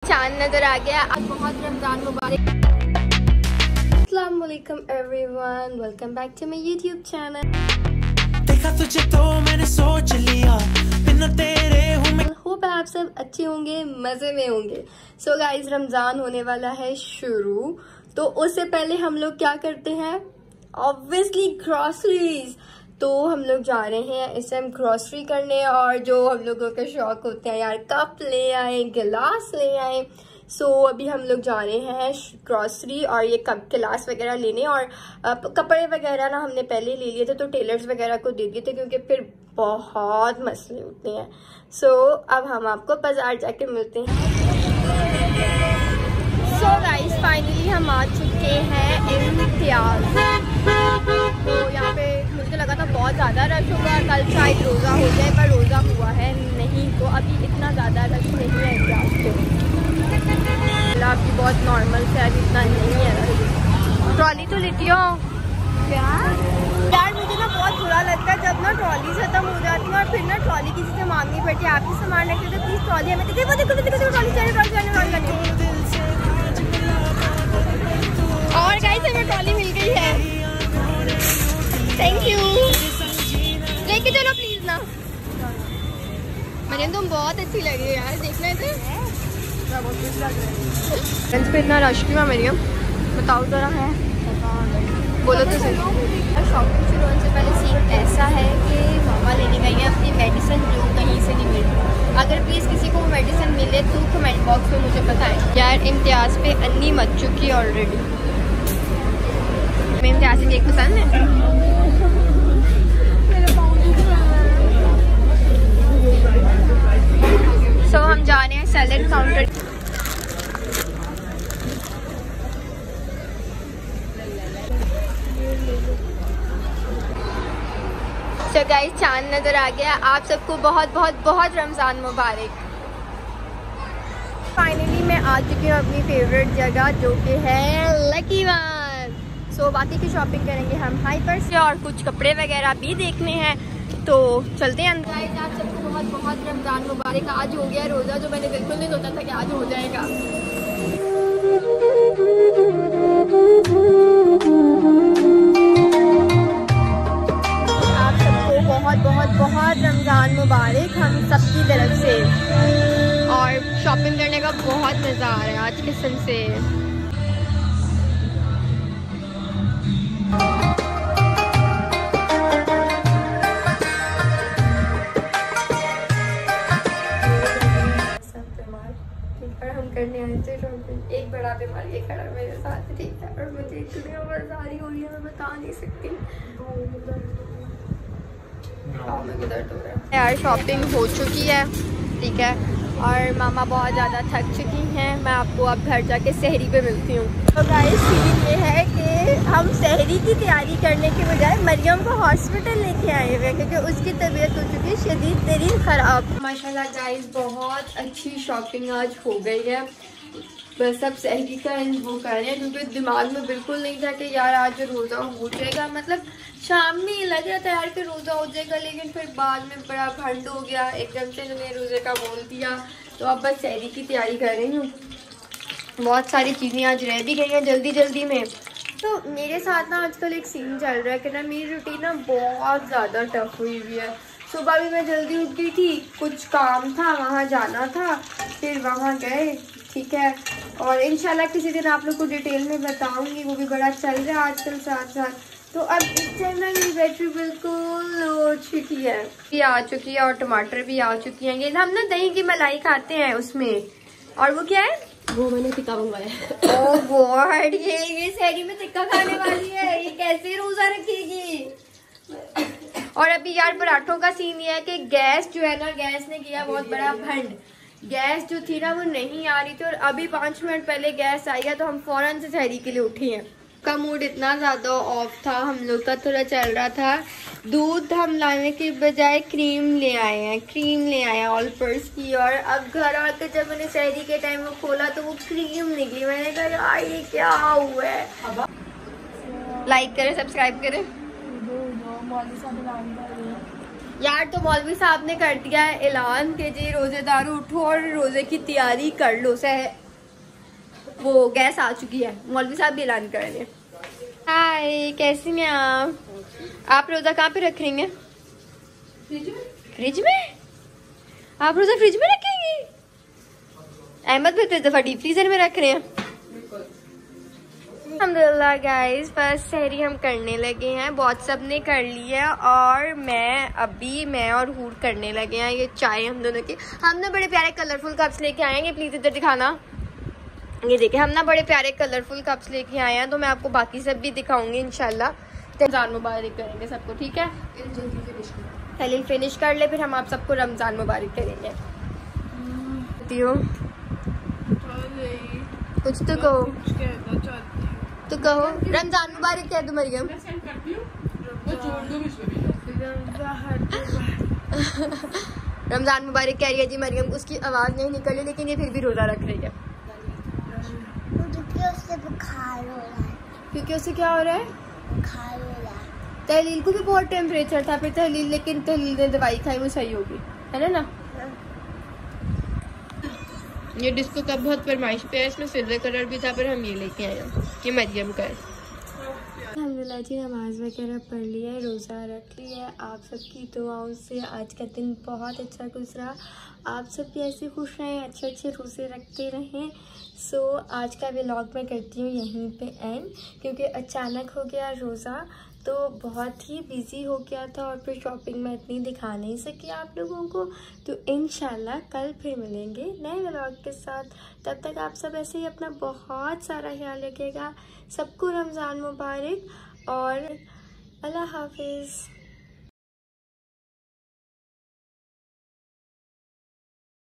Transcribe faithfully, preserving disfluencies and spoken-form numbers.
चांद नजर आ गया। आज बहुत रमजान मुबारक। अस्सलाम वालेकुम everyone, welcome back to my YouTube channel. देखा तुझे तो मैंने सोच लिया बिना तेरे हूं मैं। होप आप सब अच्छे होंगे, मजे में होंगे। सो गाइस, रमजान होने वाला है शुरू, तो उससे पहले हम लोग क्या करते हैं? Obviously groceries. तो हम लोग जा रहे हैं इस टाइम ग्रोसरी करने, और जो हम लोगों का शौक होता है यार, कप ले आए, गिलास ले आए। सो so, अभी हम लोग जा रहे हैं ग्रोसरी और ये कप गिलास वगैरह लेने। और कपड़े वगैरह ना हमने पहले ले लिए थे, तो टेलर्स वगैरह को दे दिए थे, क्योंकि फिर बहुत मसले होते हैं। सो so, अब हम आपको बाजार जाके मिलते हैं। सो गाइस, फाइनली हम आ चुके हैं इम्तियाज। तो यहाँ पे मुझे लगा था बहुत ज़्यादा रश होगा, कल शायद रोज़ा हो जाए, पर रोज़ा हुआ है नहीं, तो अभी इतना ज़्यादा रश नहीं है इम्तियाज पे। आपकी बहुत नॉर्मल से, आज इतना नहीं है। ट्रॉली तो लेती हो यार? यार मुझे ना बहुत बुरा लगता है जब ना ट्रॉली खत्म हो जाती है और फिर ना ट्रॉली किसी से मांगनी पड़ती है। आपकी सामान रखते तो प्लीज ट्रॉली हमें देखो देखो देखो देखो ट्रॉली चाहिए, ट्रॉली चाहिए, ट्रॉली चाहिए। और गाइस, हमें ट्रॉली मिल गई है, थैंक यू। लेके चलो प्लीज ना। मरियम तुम बहुत अच्छी लग रही है यार, देखना थे पे इतना रश क्यों है? मरियम बताओ जरा, है बोलो तो सही। शॉपिंग शुरू होने से पहले सीन ऐसा है कि मामा लेने गई है अपनी मेडिसिन, जो कहीं से नहीं मिल रही। अगर प्लीज़ किसी को मेडिसिन मिले तो कमेंट बॉक्स में मुझे बताएं। यार इम्तियाज़ पे अन्नी मच चुकी है ऑलरेडी। मैं इम्तियाज़ की केक पसंद है। सो so, हम जा रहे हैं सैलेड काउंटर। तो गाइस, चांद नजर आ गया। आप सबको बहुत बहुत बहुत रमजान मुबारक। फाइनली मैं आ चुकी हूँ अपनी फेवरेट जगह, जो कि है लकी वन। सो so, बाकी की शॉपिंग करेंगे हम हाइपर से, और कुछ कपड़े वगैरह भी देखने हैं, तो चलते हैं अंदर। गाइस, आप सबको बहुत बहुत रमजान मुबारक। आज हो गया रोजा, जो मैंने बिल्कुल नहीं सोचा था कि आज हो जाएगा। बहुत बहुत बहुत रमजान मुबारक हम सबकी तरफ से। और शॉपिंग करने का बहुत मज़ा आ रहा है आज किस्म से। सब बीमार, ठीक है, हम करने आए थे शॉपिंग। एक बड़ा बीमार ये खड़ा मेरे साथ, ठीक है, और मुझे इतनी आवाज़ हो रही है, मैं बता नहीं सकती। यार शॉपिंग हो चुकी है, ठीक है, और मामा बहुत ज़्यादा थक चुकी हैं। मैं आपको अब घर जाके सहरी पे मिलती हूँ। तो गाइस, सीन ये है कि हम सहरी की तैयारी करने के बजाय मरियम को हॉस्पिटल लेके आए हुए हैं, क्योंकि उसकी तबीयत हो चुकी है शदीद तरीन ख़राब। माशाल्लाह गाइस, बहुत अच्छी शॉपिंग आज हो गई है। बस अब सहरी का वो कर रहे हैं, क्योंकि दिमाग में बिल्कुल नहीं था कि यार आज रोज़ा हो जाएगा। मतलब शाम में लग रहा था यार कि रोज़ा हो जाएगा, लेकिन फिर बाद में बड़ा भंड हो गया, एकदम से मैंने रोज़े का बोल दिया। तो अब बस सहरी की तैयारी कर रही हूँ। बहुत सारी चीज़ें आज रह भी गई हैं जल्दी जल्दी में। तो मेरे साथ ना आजकल एक सीन चल रहा है कि ना मेरी रूटीन ना बहुत ज़्यादा टफ हुई हुई है। सुबह भी मैं जल्दी उठ गई थी, कुछ काम था वहाँ जाना था, फिर वहाँ गए, ठीक है, और इंशाल्लाह किसी दिन आप लोग को डिटेल में बताऊंगी, वो भी बड़ा चल रहा है आजकल साथ साथ। तो अब इस टाइम ना मेरी बैटरी बिल्कुल हो चुकी है, ये आ चुकी है, और टमाटर भी आ चुकी हैं। ये हम ना दही की मलाई खाते हैं उसमें, और वो क्या है, वो मैंने टिक्का मंगवाया। ओह गॉड, ये ये सहरी में टिक्का खाने वाली है, ये कैसे रोजा रखेगी? और अभी यार पराठों का सीन ये है कि गैस जो है ना, गैस ने किया बहुत बड़ा भंड। गैस जो थी ना वो नहीं आ रही थी, और अभी पाँच मिनट पहले गैस आई है, तो हम फौरन से सहरी के लिए उठे हैं। का मूड इतना ज़्यादा ऑफ था, हम लोग का थोड़ा चल रहा था। दूध हम लाने के बजाय क्रीम ले आए हैं, क्रीम ले आए हैं ऑलपर्स की। और अब घर आके जब मैंने सहरी के टाइम वो खोला तो वो क्रीम निकली। मैंने कहा यार ये क्या हुआ है। लाइक करें, सब्सक्राइब करें। यार तो मौलवी साहब ने कर दिया है ऐलान कि जी रोजेदार उठो और रोजे की तैयारी कर लो। सह वो गैस आ चुकी है, मौलवी साहब भी ऐलान कर रहे हैं। हाय, कैसी हैं आप? आप रोजा कहाँ पे रख रही हैं? फ्रिज में। फ्रिज में? आप रोजा फ्रिज में रखेंगी? अहमद भी तो इस दफा डीप फ्रीजर में रख रहे हैं। अल्हम्दुलिल्लाह गाइस, बस सहरी हम करने लगे हैं, बहुत सब ने कर ली है और मैं अभी मैं और हूर करने लगे हैं। ये चाय हम दोनों की, हमने बड़े प्यारे कलरफुल कप्स लेके आए हैं। ये प्लीज इधर दिखाना। ये देखिए, हम ना बड़े प्यारे कलरफुल कप्स लेके आए हैं, तो मैं आपको बाकी सब भी दिखाऊंगी इंशाल्लाह। रमजान मुबारक करेंगे सबको, ठीक है? पहले फिनिश कर ले, फिर हम आप सबको रमजान मुबारक करेंगे। कुछ तो कहो, तो कहो रमजान मुबारक कह दो मरियम। रमजान मुबारक कह रही है जी मरियम, उसकी आवाज नहीं निकल रही लेकिन ये फिर भी रोजा रख रही है। क्योंकि उससे बुखार हो रहा है। क्योंकि उससे क्या हो रहा है? बुखार हो रहा है। तहलील को भी बहुत टेम्परेचर था, फिर तहलील लेकिन तहलील ने दवाई खाई, वो सही होगी, है ना? ये डिस्को कप बहुत फरमाइश पे है, इसमें सिल्वर कलर भी था, पर हम ये लेके आए हैं। ये मरियम का है। अल्हम्दुलिल्लाह जी, नमाज वगैरह पढ़ लिया है, रोज़ा रख लिया है। आप सबकी दुआओं से आज का दिन बहुत अच्छा गुजरा। आप सब भी ऐसे खुश रहें, अच्छे अच्छे रोज़े रखते रहें। सो so, आज का व्लॉग मैं करती हूँ यहीं पे एंड, क्योंकि अचानक हो गया रोज़ा, तो बहुत ही बिज़ी हो गया था और फिर शॉपिंग में इतनी दिखा नहीं सकी आप लोगों को। तो इंशाल्लाह कल फिर मिलेंगे नए व्लॉग के साथ। तब तक आप सब ऐसे ही अपना बहुत सारा ख्याल रखिएगा। सबको रमज़ान मुबारक और अल्लाह हाफिज़।